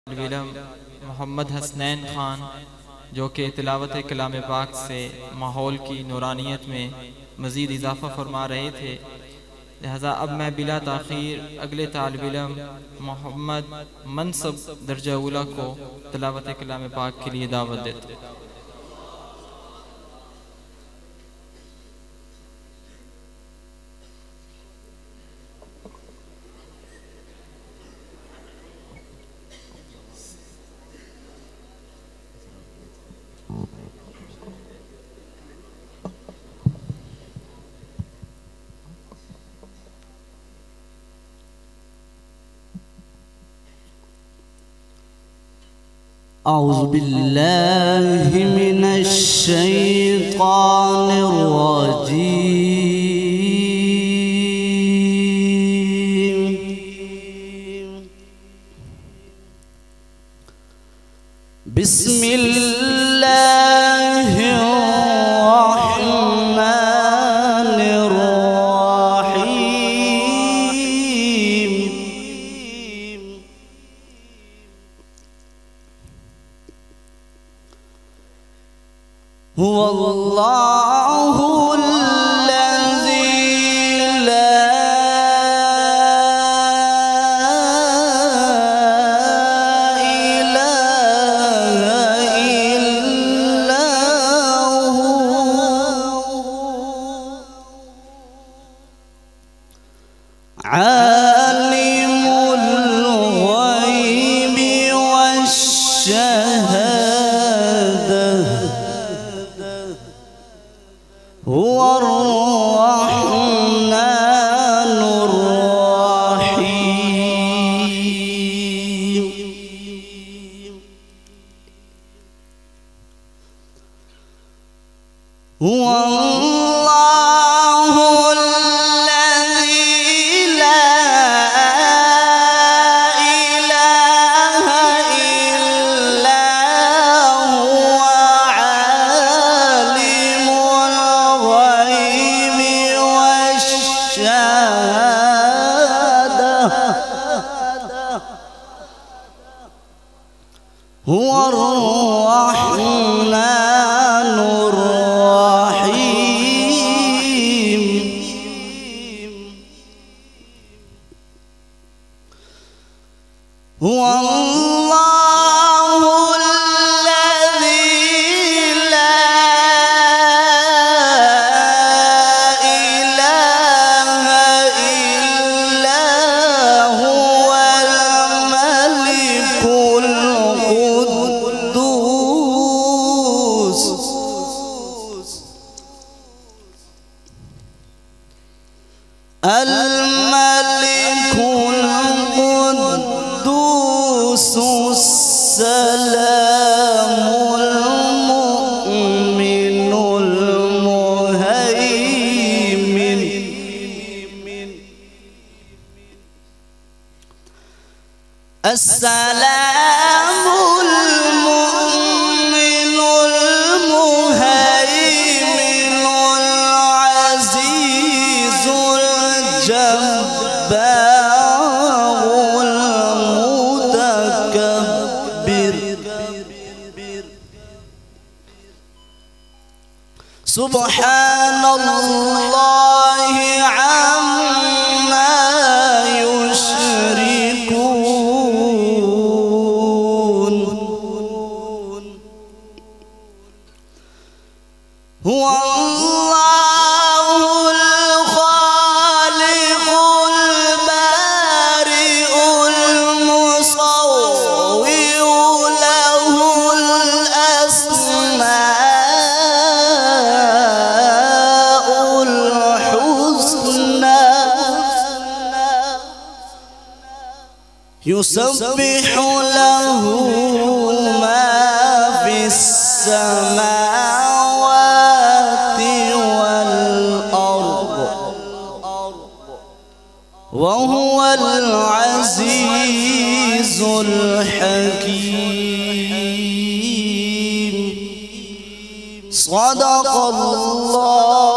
विलम मोहम्मद हसनैन खान जो कि तिलावत कलाम पाक से माहौल की नूरानियत में मज़ीद इजाफ़ा फरमा रहे थे। लिहाजा अब मैं बिला ताख़ीर अगले तालिब इल्म मोहम्मद मनसब दर्जा उला को तिलावत कलाम पाक के लिए दावत देता हूँ। أعوذ بالله من الشيطان الرجيم بسم الله الرحمن الرحيم هو الله الذي لا إله إلا هو عالم الغيب والشهادة هو الرحمن الرحيم هو الله الذي لا إله إلا هو عالم الغيب والشهادة هو الرحمن الرحيم هو الله الذي لا إله إلا هو الملك القدوس الملك القدوس السلام المؤمن المهيمن السلام المؤمن المهيمن العزيز الجبار المتكبر سبحان الله عما يشركون هو الله الخالق البارئ المصور له الأسماء الحسنى يسبح له ما في السماوات والأرض وهو العزيز الحكيم صدق الله